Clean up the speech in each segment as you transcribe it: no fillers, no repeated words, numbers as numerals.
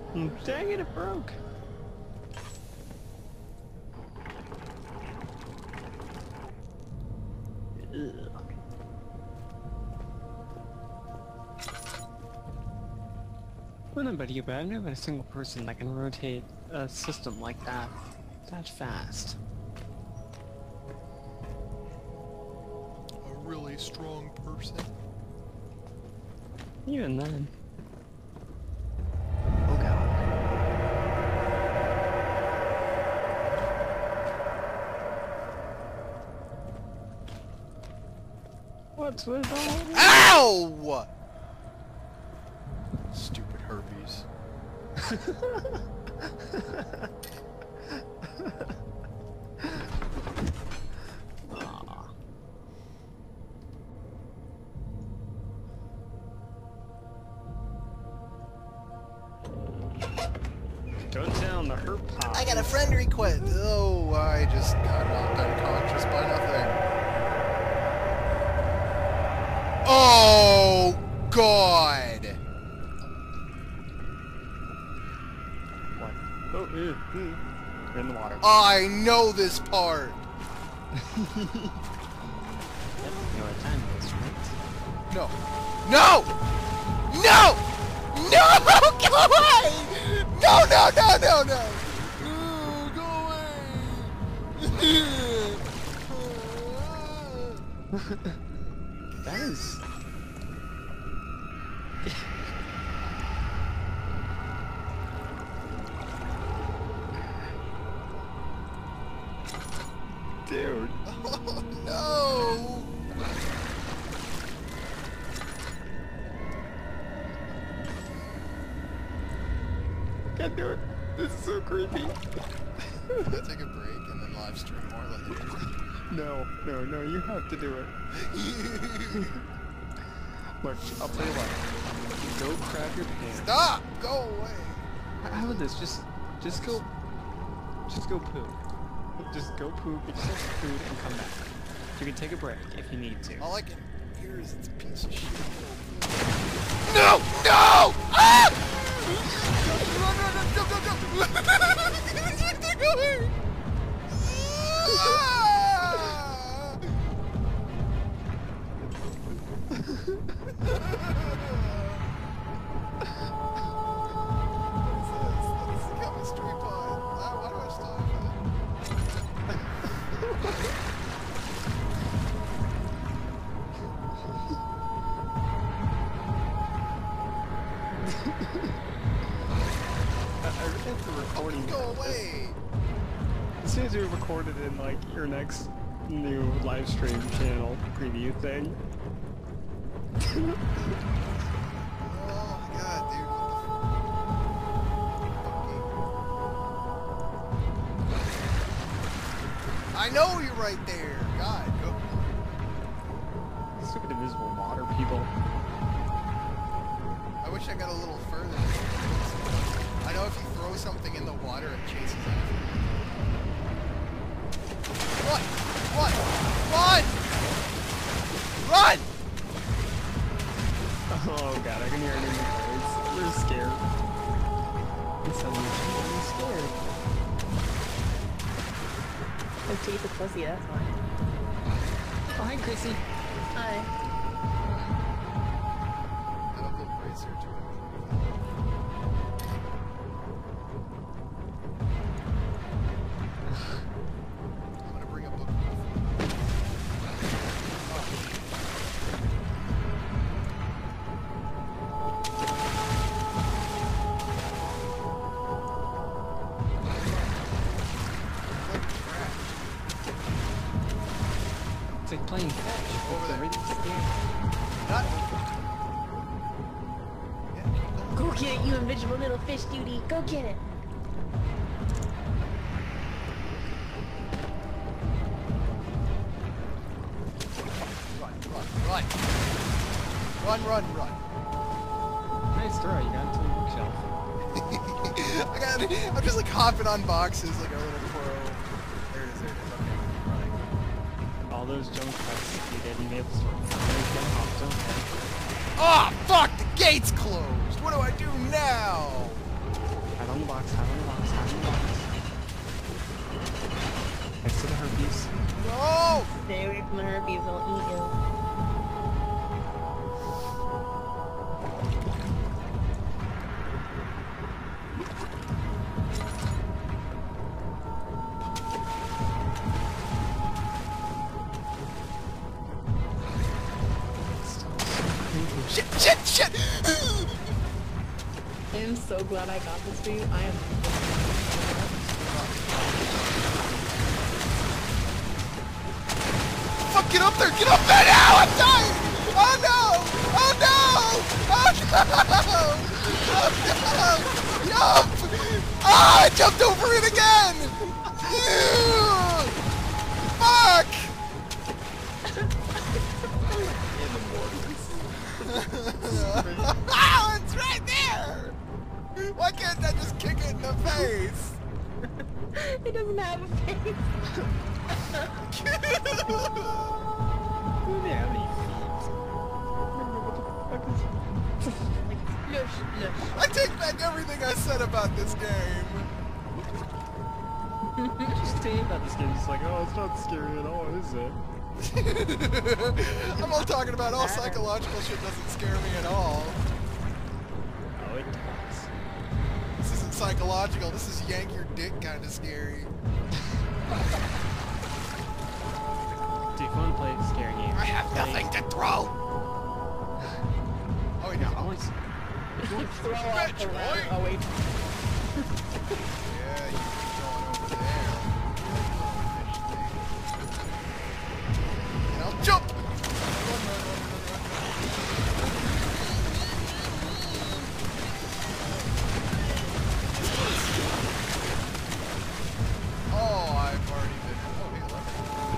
Dang it, it broke. Ugh. Well, no, but I've never been a single person that can rotate a system like that fast. A really strong person. Even then. Oh god. What's with all this? Ow! Stupid herpes. Go down the herp pod. I got a friend request. Oh, I just got knocked unconscious by nothing. Oh, God. What? Oh, you're in the water. I know this part. You know what time it is, right? No. No! No! No! Go away! No, no, no, no, no! Go away! That is... Dude. Oh, no! Can't do it. This is so creepy. Take a break and then live stream more later. No, no, no, you have to do it. Look, I'll tell you what. Go grab your pants. Stop! Go away! How about this? Just go poop. Just go poop, get yourself some food, and come back. You can take a break if you need to. All I can hear is it's a piece of shit. No! No! Ah! Run, run, run, go, go, go! They're going! Ah! That's the chemistry pod. Why do I still have I think the recording. Go away! As soon as you record it in like your next new live stream channel preview thing. Oh my god, dude, what the I know you're right there! God, go. Stupid invisible water people. I wish I got a little further. I know if you throw something in the water, it chases after you. Run! Run! Run! Run! Oh god, I can hear it in your voice. They're scared. It's suddenly scared. Her teeth are pussy, that's why. Oh, hi, Chrissy. Hi. I don't look racer to it. I'm gonna bring a book. It's like playing fetch. Over there. Right scared. Not. Go get it, you invisible little fish duty. Go get it. Run, run, run. Run, run, run. Nice throw, you got into the bookshelf. I'm just like hopping on boxes like a little pro. There it is, there it is. Okay, I'm running. All those jump cuts you did in Maple Story. Oh, fuck! The gate's closed! What do I do now? on the box, hide on the box, hide on the box. Next to the herpes. No! Stay away from the herpes, they'll eat you. Shit, shit, shit! I am so glad I got this for you. I am. Fuck, get up there! Get up there now! I'm dying! Oh no! Oh no! Oh no! Oh no! Yup! Ah! I jumped over it again! Ew! Fuck! Oh, it's right there! Why can't I just kick it in the face? It doesn't have a face. Who the hell I take back everything I said about this game. Just saying about this game, it's like, oh, it's not scary at all, is it? I'm all talking about all psychological shit doesn't scare me at all. Oh, it does. This isn't psychological, this is yank your dick kind of scary. Dude, if you want to play a scary game, I have nothing to throw! Oh, wait, no. Throw off the ladder. Oh wait. Yeah, you keep going over there. And I'll jump! Oh, I've already been... Oh, hey, look.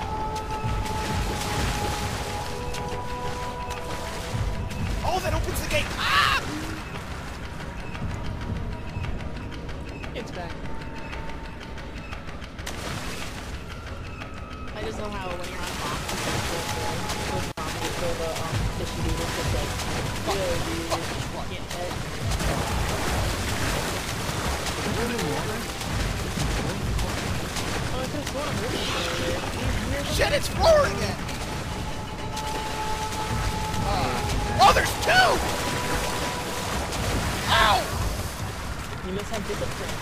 Oh, that opens the gate! Ah! It's back. I just know how when you're on box, the fishy dude is just like, yo, dude, can't hit. Oh, it's just one Shit, it's roaring at me! Oh, there's two! Ow! You must have discipline.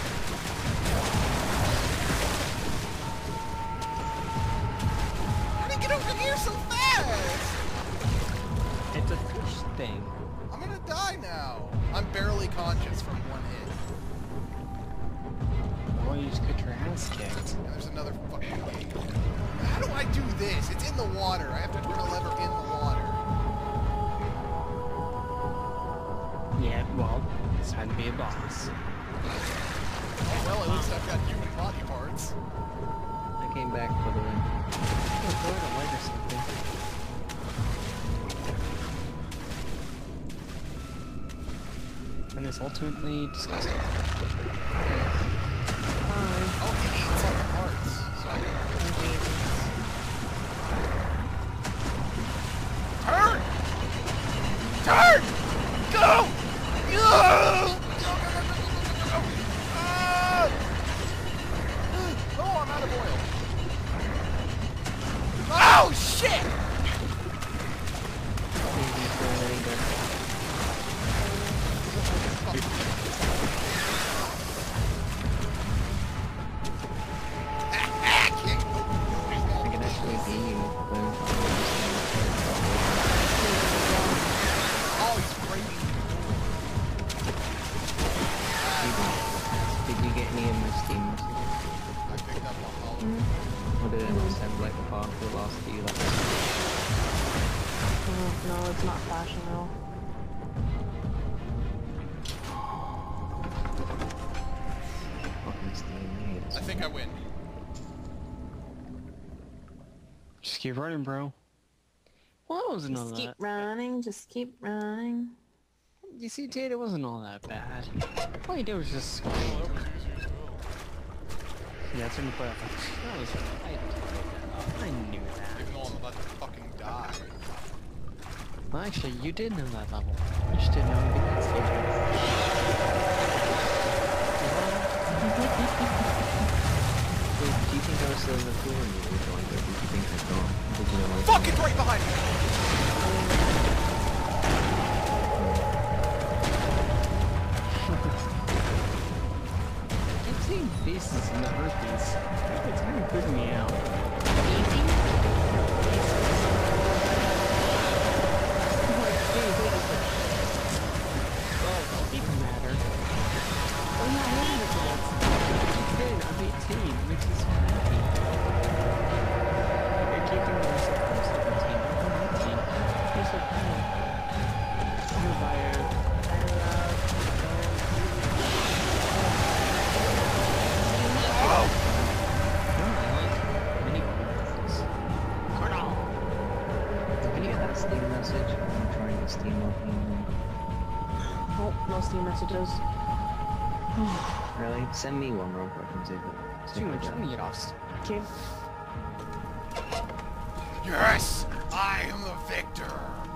How did he get over here so fast? It's a fish thing. I'm gonna die now. I'm barely conscious from one hit. Well, you just get your ass kicked. And there's another fucking gate. How do I do this? It's in the water. I have to turn a lever in the water. Yeah, well, it's time to be a boss. Oh, well, at least I've got human body parts. I came back for the win. Oh, throw it away or something. And it's ultimately disgusting. Oh, he eats all the parts. So I can... Turn! Turn! Go! Go! Oh, I'm out of oil. Oh, shit! I can actually be you. Oh, he's breaking. Did you get any of my Steam messages? I picked up on all of them. Or did it send like a file to lost to you? Like No, it's not flashing at all. fucking Steam, I think I win. just keep running, bro. Well, that wasn't all Just keep that. running, just keep running. You see, Tate, it wasn't all that bad. All you did was just scroll. Yeah, it's in the playoff. That was I knew that. Even though I'm about to fucking die. Well, actually, you did know that level. You just didn't know anything else. do you think I was still in the pool when you were going, or did you think I'd gone? Did you know I was Fuck, it's right behind me! I'm seeing faces in the herpes. It's kind of creeping me out. Even matter. Oh yeah, I am adults. Again, I'm 18, which is happy. I keep thinking to myself, I'm 17, I'm 18. You're so funny. You're bio. Oh! No, I like mini cornballs. Cornball! Did you get that Steam message? I'm trying to Steam opening. Oh, no Steam messages. Really? Send me one real quick and see if it... Too much chaos. Okay. Yes! I am the victor!